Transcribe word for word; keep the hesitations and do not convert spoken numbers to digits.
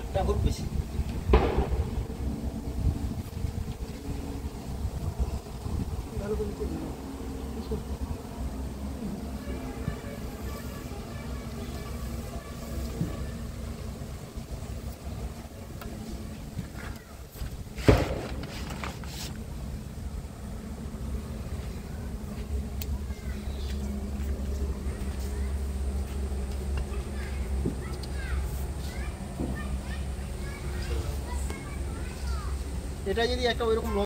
এটা খুব বেশি ভালো করে করুন। এটা যদি একটা ওইরকম